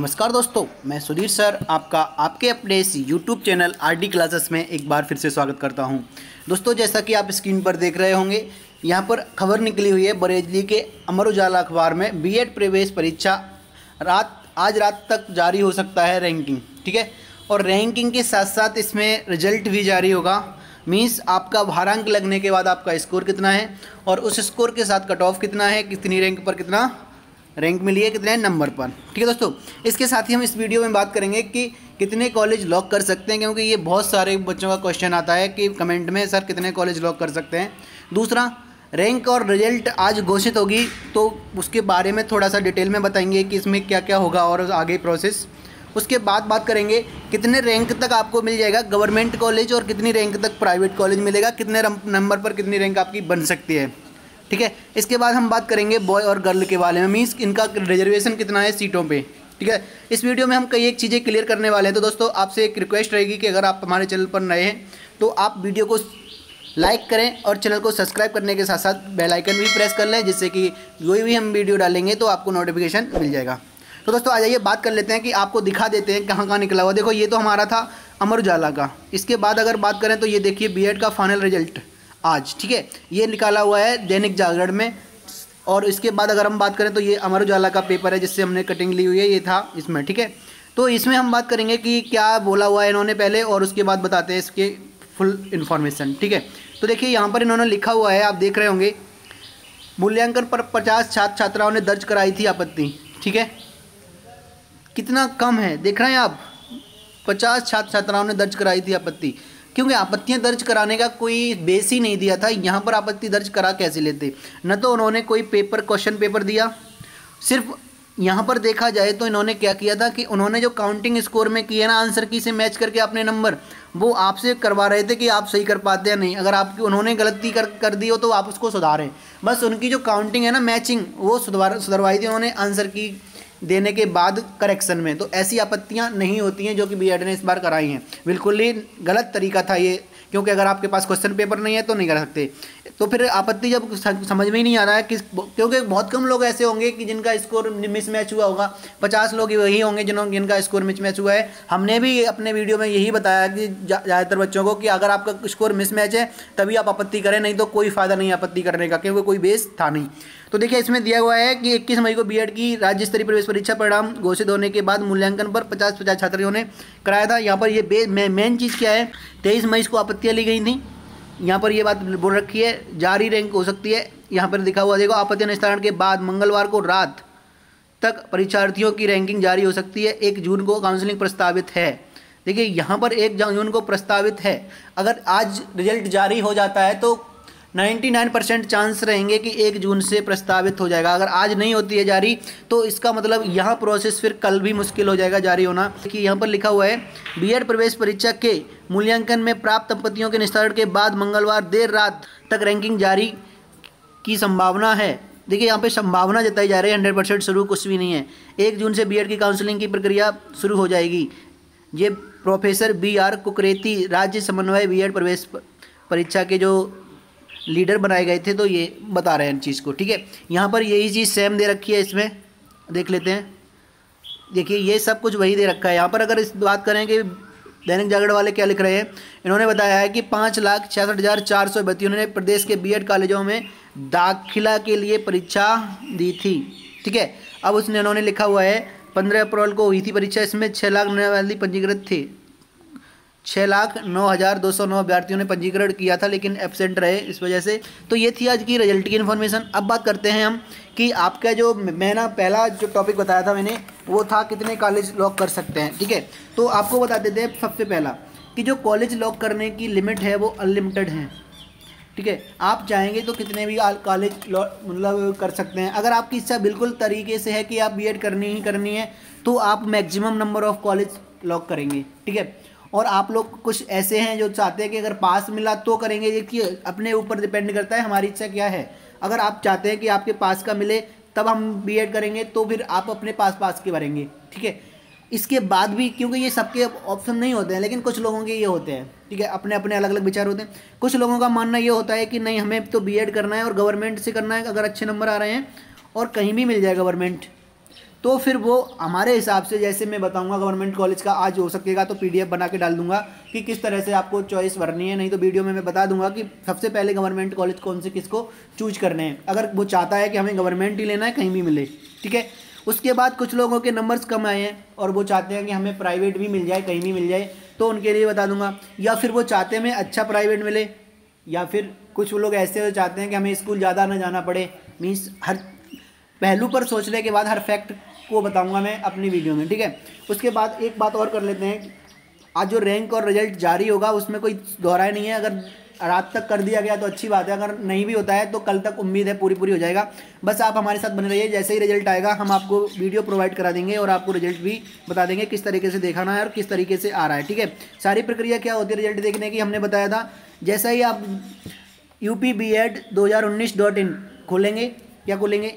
नमस्कार दोस्तों, मैं सुधीर सर आपका आपके अपने इस यूट्यूब चैनल आरडी क्लासेस में एक बार फिर से स्वागत करता हूं। दोस्तों, जैसा कि आप स्क्रीन पर देख रहे होंगे, यहां पर खबर निकली हुई है बरेली के अमर उजाला अखबार में। बीएड प्रवेश परीक्षा आज रात तक जारी हो सकता है रैंकिंग, ठीक है। और रैंकिंग के साथ साथ इसमें रिजल्ट भी जारी होगा। मीन्स आपका भारांक लगने के बाद आपका स्कोर कितना है और उस स्कोर के साथ कट ऑफ कितना है, कितनी रैंक पर कितना रैंक मिली है, कितने नंबर पर, ठीक है दोस्तों। इसके साथ ही हम इस वीडियो में बात करेंगे कि कितने कॉलेज लॉक कर सकते हैं, क्योंकि ये बहुत सारे बच्चों का क्वेश्चन आता है कि कमेंट में सर कितने कॉलेज लॉक कर सकते हैं। दूसरा, रैंक और रिजल्ट आज घोषित होगी तो उसके बारे में थोड़ा सा डिटेल में बताएंगे कि इसमें क्या क्या होगा और आगे प्रोसेस। उसके बाद बात करेंगे कितने रैंक तक आपको मिल जाएगा गवर्नमेंट कॉलेज और कितनी रैंक तक प्राइवेट कॉलेज मिलेगा, कितने नंबर पर कितनी रैंक आपकी बन सकती है, ठीक है। इसके बाद हम बात करेंगे बॉय और गर्ल के बारे में, मीन्स इनका रिजर्वेशन कितना है सीटों पे, ठीक है। इस वीडियो में हम कई एक चीज़ें क्लियर करने वाले हैं। तो दोस्तों, आपसे एक रिक्वेस्ट रहेगी कि अगर आप हमारे चैनल पर नए हैं तो आप वीडियो को लाइक करें और चैनल को सब्सक्राइब करने के साथ साथ बेल आइकन भी प्रेस कर लें, जिससे कि कोई भी हम वीडियो डालेंगे तो आपको नोटिफिकेशन मिल जाएगा। तो दोस्तों, आ जाइए बात कर लेते हैं कि आपको दिखा देते हैं कहाँ कहाँ निकला हुआ। देखो, ये तो हमारा था अमर उजाला का। इसके बाद अगर बात करें तो ये देखिए बीएड का फाइनल रिजल्ट आज, ठीक है, ये निकाला हुआ है दैनिक जागरण में। और इसके बाद अगर हम बात करें तो ये अमर उजाला का पेपर है जिससे हमने कटिंग ली हुई है, ये था इसमें, ठीक है। तो इसमें हम बात करेंगे कि क्या बोला हुआ है इन्होंने पहले और उसके बाद बताते हैं इसके फुल इन्फॉर्मेशन, ठीक है। तो देखिए, यहाँ पर इन्होंने लिखा हुआ है, आप देख रहे होंगे, मूल्यांकन पर 50 छात्र छात्राओं ने दर्ज कराई थी आपत्ति, ठीक है। कितना कम है, देख रहे हैं आप, 50 छात्र छात्राओं ने दर्ज कराई थी आपत्ति, क्योंकि आपत्तियां दर्ज कराने का कोई बेस ही नहीं दिया था। यहाँ पर आपत्ति दर्ज करा कैसे लेते, न तो उन्होंने कोई क्वेश्चन पेपर दिया। सिर्फ यहाँ पर देखा जाए तो इन्होंने क्या किया था कि उन्होंने जो काउंटिंग स्कोर में किया ना, आंसर की से मैच करके अपने नंबर वो आपसे करवा रहे थे कि आप सही कर पाते हैं नहीं। अगर आपकी उन्होंने गलती कर दी हो तो आप उसको सुधारें। बस उनकी जो काउंटिंग है ना, मैचिंग, वो सुधरवाई थी उन्होंने आंसर की देने के बाद करेक्शन में। तो ऐसी आपत्तियां नहीं होती हैं जो कि बीएड ने इस बार कराई हैं। बिल्कुल ही गलत तरीका था ये, क्योंकि अगर आपके पास क्वेश्चन पेपर नहीं है तो नहीं कर सकते। तो फिर आपत्ति जब समझ में ही नहीं आ रहा है कि, क्योंकि बहुत कम लोग ऐसे होंगे कि जिनका स्कोर मिसमैच हुआ होगा। 50 लोग वही होंगे जिनका स्कोर मिसमैच हुआ है। हमने भी अपने वीडियो में यही बताया कि ज़्यादातर बच्चों को कि अगर आपका स्कोर मिसमैच है तभी आप आपत्ति करें, नहीं तो कोई फ़ायदा नहीं आपत्ति करने का, क्योंकि कोई बेस था नहीं। तो देखिए, इसमें दिया हुआ है कि 21 मई को बीएड की राज्य स्तरीय प्रवेश परीक्षा परिणाम घोषित होने के बाद मूल्यांकन पर 50 छात्रों ने कराया था। यहाँ पर ये मेन चीज़ क्या है, 23 मई को आपत्तियाँ ली गई थी। यहाँ पर ये बात बोल रखी है, जारी रैंक हो सकती है। यहाँ पर लिखा हुआ देखो, आपत्ति निस्तारण के बाद मंगलवार को रात तक परीक्षार्थियों की रैंकिंग जारी हो सकती है। 1 जून को काउंसलिंग प्रस्तावित है। देखिए, यहाँ पर 1 जून को प्रस्तावित है। अगर आज रिजल्ट जारी हो जाता है तो 99% चांस रहेंगे कि 1 जून से प्रस्तावित हो जाएगा। अगर आज नहीं होती है जारी तो इसका मतलब यहाँ प्रोसेस फिर कल भी मुश्किल हो जाएगा जारी होना। कि यहाँ पर लिखा हुआ है, बीएड प्रवेश परीक्षा के मूल्यांकन में प्राप्त आपत्तियों के निस्तारण के बाद मंगलवार देर रात तक रैंकिंग जारी की संभावना है। देखिए, यहाँ पे संभावना जताई जा रही है, 100% शुरू कुछ भी नहीं है। 1 जून से बीएड की काउंसलिंग की प्रक्रिया शुरू हो जाएगी। ये प्रोफेसर BR कुकरेती, राज्य समन्वय बीएड प्रवेश परीक्षा के जो लीडर बनाए गए थे, तो ये बता रहे हैं चीज़ को, ठीक है। यहाँ पर यही चीज़ सेम दे रखी है, इसमें देख लेते हैं। देखिए, ये सब कुछ वही दे रखा है। यहाँ पर अगर इस बात करें कि दैनिक जागरण वाले क्या लिख रहे हैं, इन्होंने बताया है कि 5,66,400 अभ्यर्थियों ने प्रदेश के बीएड कॉलेजों में दाखिला के लिए परीक्षा दी थी, ठीक है। अब उसने इन्होंने लिखा हुआ है 15 अप्रैल को हुई थी परीक्षा। इसमें 6 लाख वाली पंजीकृत थे। 6,09,209 अभ्यर्थियों ने पंजीकरण किया था, लेकिन एब्सेंट रहे इस वजह से। तो ये थी आज की रिजल्ट की इन्फॉर्मेशन। अब बात करते हैं हम कि आपका जो मैं ना पहला जो टॉपिक बताया था मैंने, वो था कितने कॉलेज लॉक कर सकते हैं, ठीक है। तो आपको बता देते हैं सबसे पहला कि जो कॉलेज लॉक करने की लिमिट है वो अनलिमिटेड है, ठीक है। आप चाहेंगे तो कितने भी कॉलेज मतलब कर सकते हैं। अगर आपकी इच्छा बिल्कुल तरीके से है कि आप बीएड करनी ही करनी है तो आप maximum number of college lock करेंगे, ठीक है। और आप लोग कुछ ऐसे हैं जो चाहते हैं कि अगर पास मिला तो करेंगे। देखिए, अपने ऊपर डिपेंड करता है हमारी इच्छा क्या है। अगर आप चाहते हैं कि आपके पास का मिले तब हम बीएड करेंगे तो फिर आप अपने पास के भरेंगे, ठीक है। इसके बाद भी, क्योंकि ये सबके ऑप्शन नहीं होते हैं, लेकिन कुछ लोगों के ये होते हैं, ठीक है, अपने अपने अलग अलग विचार होते हैं। कुछ लोगों का मानना ये होता है कि नहीं, हमें तो बीएड करना है और गवर्नमेंट से करना है अगर अच्छे नंबर आ रहे हैं, और कहीं भी मिल जाए गवर्नमेंट, तो फिर वो हमारे हिसाब से जैसे मैं बताऊंगा गवर्नमेंट कॉलेज का, आज हो सकेगा तो पीडीएफ बना के डाल दूंगा कि किस तरह से आपको चॉइस भरनी है, नहीं तो वीडियो में मैं बता दूंगा कि सबसे पहले गवर्नमेंट कॉलेज कौन से किसको चूज करने हैं, अगर वो चाहता है कि हमें गवर्नमेंट ही लेना है कहीं भी मिले, ठीक है। उसके बाद कुछ लोगों के नंबर्स कम आए हैं और वो चाहते हैं कि हमें प्राइवेट भी मिल जाए, कहीं भी मिल जाए, तो उनके लिए बता दूंगा। या फिर वो चाहते हैं हमें अच्छा प्राइवेट मिले, या फिर कुछ लोग ऐसे चाहते हैं कि हमें स्कूल ज़्यादा ना जाना पड़े। मीन्स हर पहलू पर सोचने के बाद हर फैक्ट को बताऊंगा मैं अपनी वीडियो में, ठीक है। उसके बाद एक बात और कर लेते हैं, आज जो रैंक और रिजल्ट जारी होगा उसमें कोई दोहराए नहीं है, अगर रात तक कर दिया गया तो अच्छी बात है, अगर नहीं भी होता है तो कल तक उम्मीद है पूरी हो जाएगा। बस आप हमारे साथ बने रहिए, जैसे ही रिजल्ट आएगा हम आपको वीडियो प्रोवाइड करा देंगे और आपको रिजल्ट भी बता देंगे किस तरीके से दिखाना है और किस तरीके से आ रहा है, ठीक है। सारी प्रक्रिया क्या होती है रिजल्ट देखने की, हमने बताया था। जैसा ही आप UPBED2019.in खोलेंगे, क्या खोलेंगे,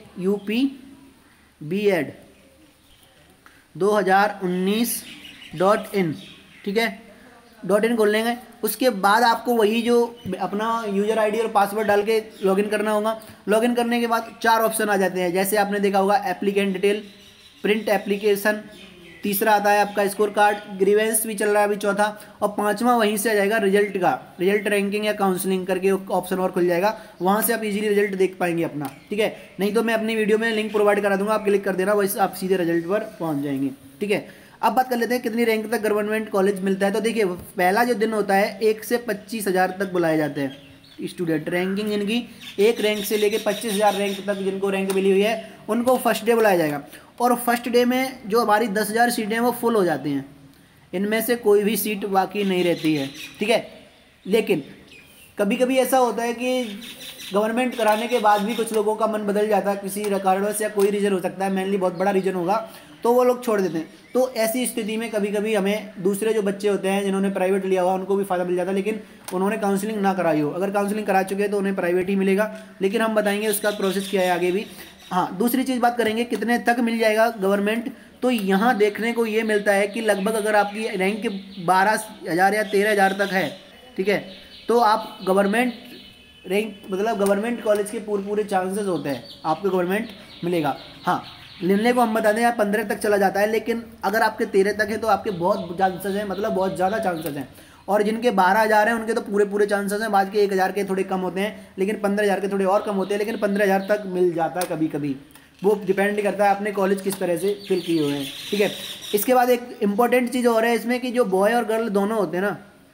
UPBED2019.in, ठीक है, .in खोल लेंगे। उसके बाद आपको वही जो अपना यूज़र आईडी और पासवर्ड डाल के लॉगिन करना होगा। लॉगिन करने के बाद 4 ऑप्शन आ जाते हैं, जैसे आपने देखा होगा एप्लीकेंट डिटेल, प्रिंट एप्लीकेशन, तीसरा आता है आपका स्कोर कार्ड, ग्रीवेंस भी चल रहा है अभी चौथा, और 5वां वहीं से आ जाएगा रिजल्ट का, रिजल्ट रैंकिंग या काउंसलिंग करके ऑप्शन और खुल जाएगा, वहाँ से आप इजीली रिजल्ट देख पाएंगे अपना, ठीक है। नहीं तो मैं अपनी वीडियो में लिंक प्रोवाइड करा दूंगा, आप क्लिक कर देना, वैसे आप सीधे रिजल्ट पर पहुँच जाएंगे, ठीक है। अब बात कर लेते हैं कितनी रैंक तक गवर्नमेंट कॉलेज मिलता है। तो देखिए पहला जो दिन होता है 1 से 25,000 तक बुलाए जाते हैं स्टूडेंट, रैंकिंग जिनकी 1 रैंक से लेके 25,000 रैंक तक जिनको रैंक मिली हुई है उनको फर्स्ट डे बुलाया जाएगा। और फर्स्ट डे में जो हमारी 10,000 सीटें हैं वो फुल हो जाती हैं, इनमें से कोई भी सीट बाकी नहीं रहती है, ठीक है। लेकिन कभी कभी ऐसा होता है कि गवर्नमेंट कराने के बाद भी कुछ लोगों का मन बदल जाता है, किसी कारणवश या कोई रीज़न हो सकता है, मेनली बहुत बड़ा रीज़न होगा, तो वो लोग छोड़ देते हैं। तो ऐसी स्थिति में कभी कभी हमें दूसरे जो बच्चे होते हैं जिन्होंने प्राइवेट लिया हुआ उनको भी फ़ायदा मिल जाता है, लेकिन उन्होंने काउंसलिंग ना कराई हो। अगर काउंसलिंग करा चुके हैं तो उन्हें प्राइवेट ही मिलेगा, लेकिन हम बताएंगे उसका प्रोसेस क्या है आगे भी। हाँ, दूसरी चीज़ बात करेंगे कितने तक मिल जाएगा गवर्नमेंट। तो यहाँ देखने को ये मिलता है कि लगभग अगर आपकी रैंक 12,000 या 13,000 तक है, ठीक है, तो आप गवर्नमेंट रैंक मतलब गवर्नमेंट कॉलेज के पूरे चांसेस होते हैं आपको गवर्नमेंट मिलेगा। हाँ, लेने को हम बता दें यार 15 तक चला जाता है, लेकिन अगर आपके 13 तक है तो आपके बहुत चांसेस हैं, मतलब बहुत ज़्यादा चांसेस हैं। और जिनके 12,000 हैं उनके तो पूरे चांसेस हैं, बाद के 1,000 के थोड़े कम होते हैं, लेकिन 15,000 के थोड़े और कम होते हैं, लेकिन 15,000 तक मिल जाता है कभी कभी। वो डिपेंड करता है अपने कॉलेज किस तरह से फिल किए हुए हैं, ठीक है। इसके बाद एक इंपॉर्टेंट चीज़ और है इसमें कि जो बॉय और गर्ल दोनों होते हैं ना,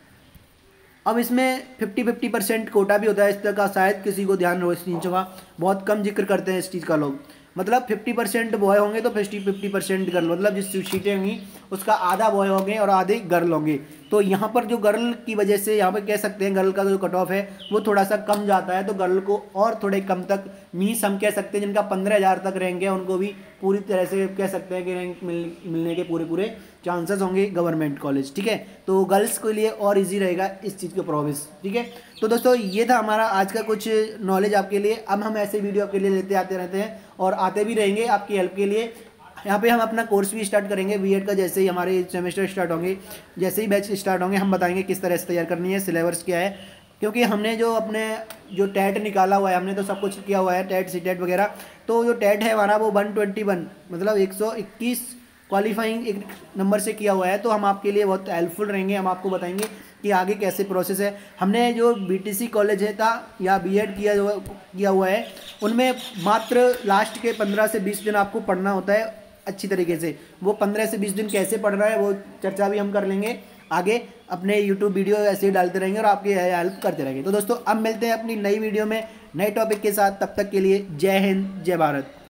अब इसमें 50-50% कोटा भी होता है इस तरह का, शायद किसी को ध्यान हो इस चीज़ का, बहुत कम जिक्र करते हैं इस चीज़ का लोग। मतलब 50% बॉय होंगे तो 50% गर्ल, मतलब जिस सीटें होंगी उसका आधा बॉय होंगे और आधे गर्ल होंगे। तो यहाँ पर जो गर्ल की वजह से यहाँ पर कह सकते हैं गर्ल का जो कट ऑफ है वो थोड़ा सा कम जाता है, तो गर्ल को और थोड़े कम तक मीन्स हम कह सकते हैं जिनका 15,000 तक रैंक है उनको भी पूरी तरह से कह सकते हैं कि रैंक मिलने के पूरे चांसेस होंगे गवर्नमेंट कॉलेज, ठीक है। तो गर्ल्स के लिए और ईजी रहेगा इस चीज़ का प्रोसेस, ठीक है। तो दोस्तों ये था हमारा आज का कुछ नॉलेज आपके लिए। अब हम ऐसे वीडियो आपके लिए लेते आते रहते हैं और आते भी रहेंगे आपकी हेल्प के लिए। यहाँ पे हम अपना कोर्स भी स्टार्ट करेंगे बीएड का, जैसे ही हमारे सेमेस्टर स्टार्ट होंगे, जैसे ही बैच स्टार्ट होंगे हम बताएंगे किस तरह से तैयार करनी है, सिलेबस क्या है। क्योंकि हमने जो टेट निकाला हुआ है, हमने तो सब कुछ किया हुआ है, टेट सीटेट वगैरह। तो जो टेट है हमारा वो 121 मतलब 121 क्वालिफाइंग एक नंबर से किया हुआ है। तो हम आपके लिए बहुत हेल्पफुल रहेंगे, हम आपको बताएंगे कि आगे कैसे प्रोसेस है। हमने जो बीटीसी कॉलेज है था या बीएड किया हुआ है उनमें मात्र लास्ट के 15 से 20 दिन आपको पढ़ना होता है अच्छी तरीके से। वो 15 से 20 दिन कैसे पढ़ रहा है वो चर्चा भी हम कर लेंगे आगे, अपने यूट्यूब वीडियो ऐसे ही डालते रहेंगे और आपकी हेल्प करते रहेंगे। तो दोस्तों अब मिलते हैं अपनी नई वीडियो में नए टॉपिक के साथ, तब तक के लिए जय हिंद जय भारत।